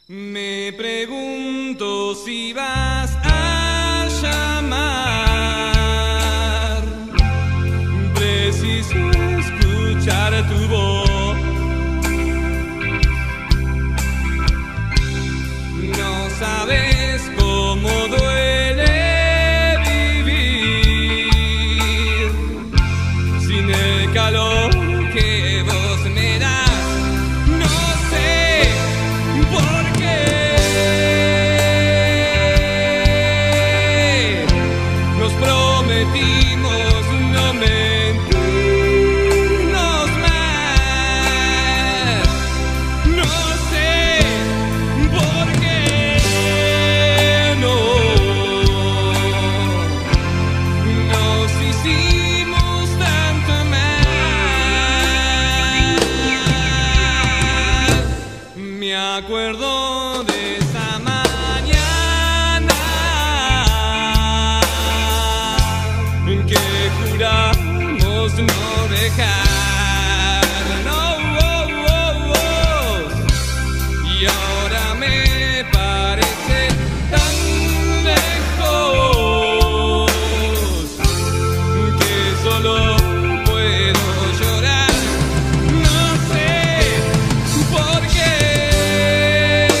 Me pregunto si vas a llamar. Preciso escuchar tu voz. No sabes cómo duele vivir sin el calor que vos me das. No sé por qué nos prometimos no mentirnos más. No sé por qué nos hicimos tanto mal. Me acuerdo de esa mañana en que juramos no dejar. No, y ahora me parece tan lejos que solo puedo llorar. No sé por qué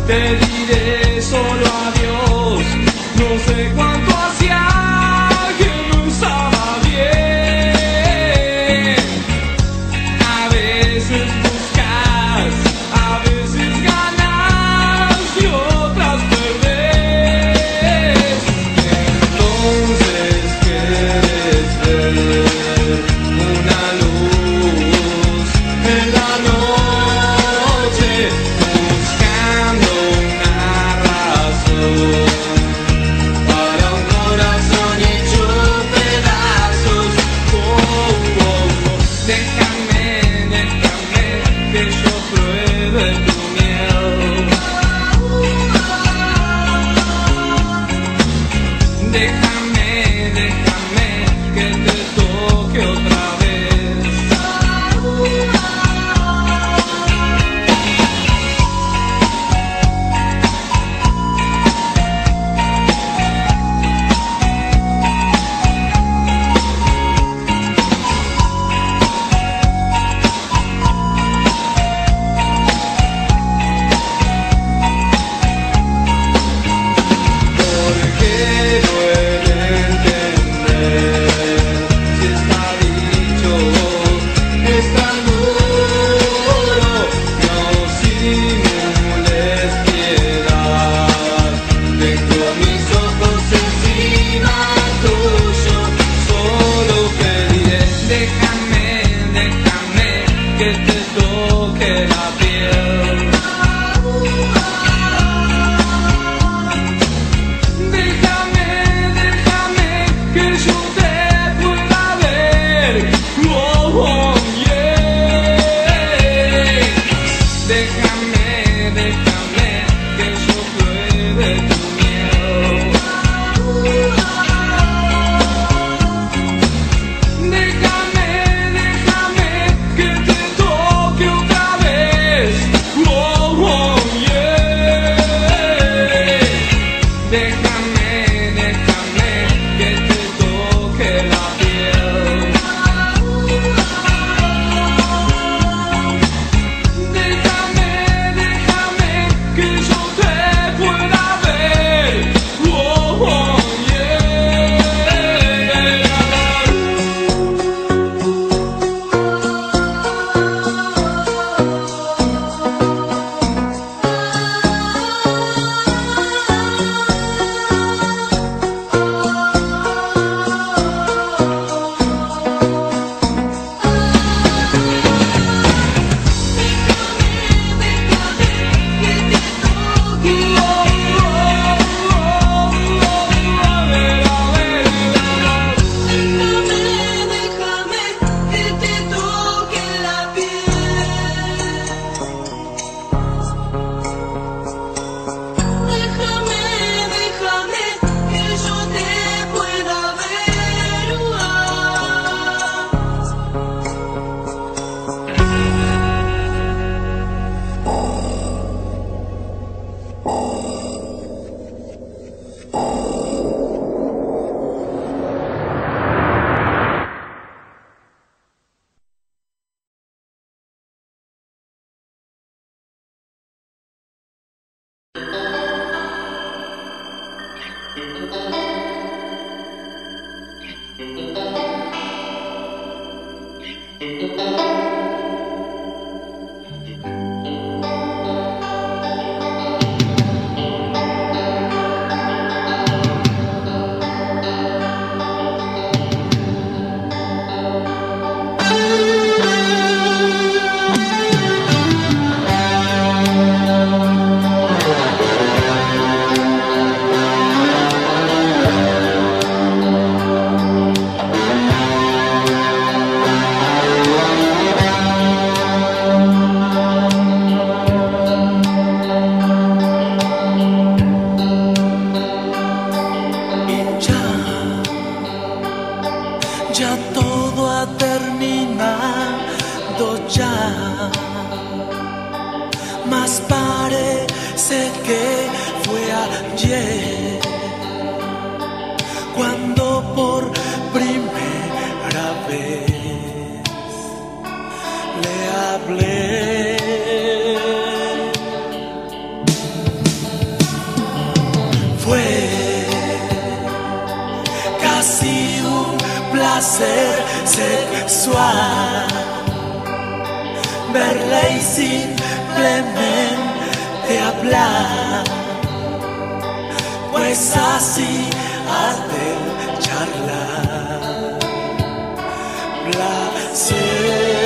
te diré solo adiós. No sé cuánto hacía que no estaba bien. A veces buscas, a veces ganas y otras perdés. Entonces quieres ver una luz en la noche, buscando una razón para un corazón hecho pedazos. Oh, oh, oh. Déjame, déjame que yo pruebe tu miel. Déjame, déjame que te toque otra vez. Porque no he de entender si está dicho, es tan duro. No simules piedad, tengo mis ojos encima tuyo. Solo pediré, déjame, déjame que te toque la piel. Déjame, déjame que yo te pueda ver. Oh, oh, yeah. Déjame, déjame que yo pruebe tu miel. Déjame, déjame que te toque otra vez. Oh, oh, yeah. Déjame, déjame que te toque la piel. Déjame, déjame que yo te pueda ver. Oh, oh, Más parece que fue ayer cuando por primera vez le hablé. placer sexual, verla y simplemente hablar, pues así has de charlar. Placer.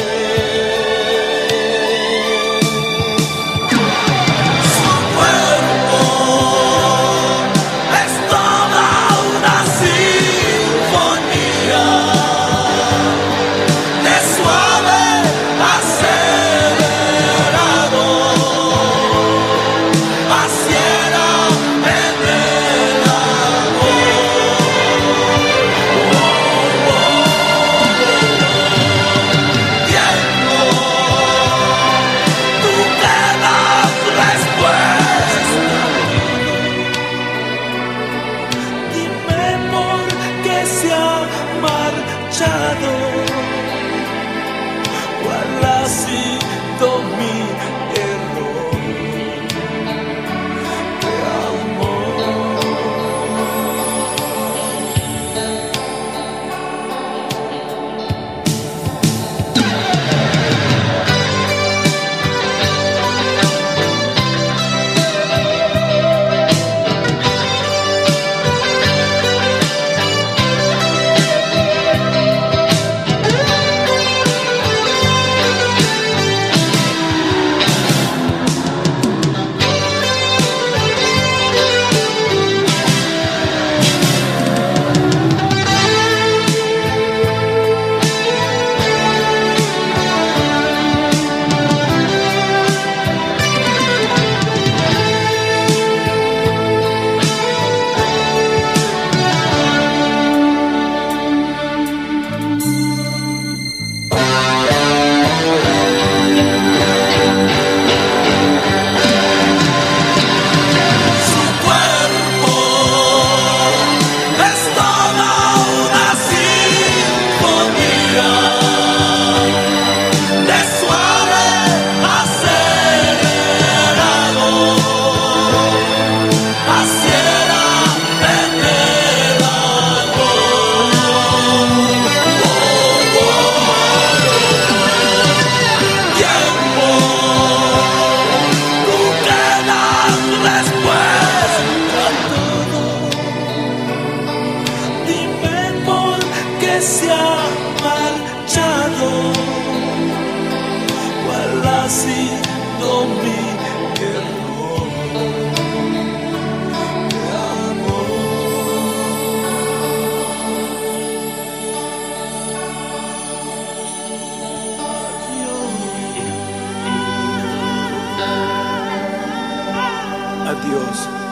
¿Cuál ha sido mi error de se ha marchado? ¿Cuál ha sido mi error de amor? Adiós. Adiós.